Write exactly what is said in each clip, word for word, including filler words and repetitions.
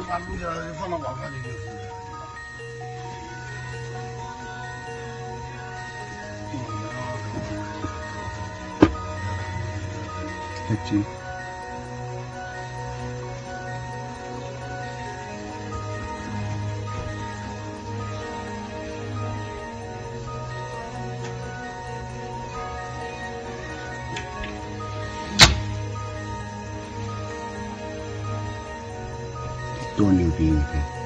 把录下来放到网上去就是。 했지. 또 뉴비니까.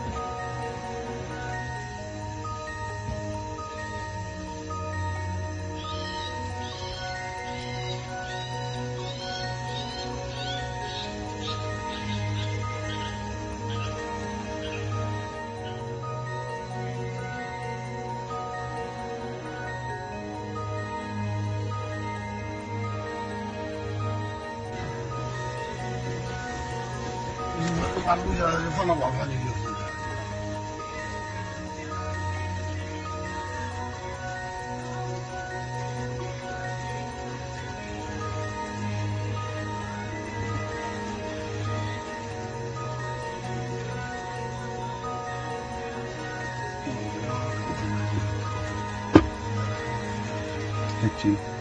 把录下来放到网上去就是。 했지.